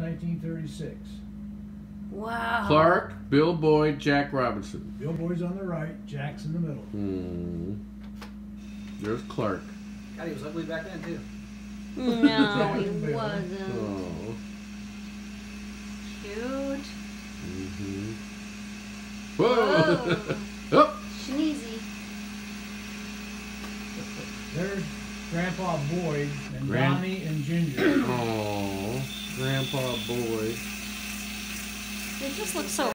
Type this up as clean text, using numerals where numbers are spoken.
1936. Wow. Clark, Bill Boyd, Jack Robinson. Bill Boyd's on the right, Jack's in the middle. There's Clark. God, he was ugly back then, too. No, he wasn't. Oh. Cute. Whoa! Whoa. Oh. Sneezy. There's Grandpa Boyd and Grand- Donnie and Ginger. Oh, Grandpa Boyd. They just look so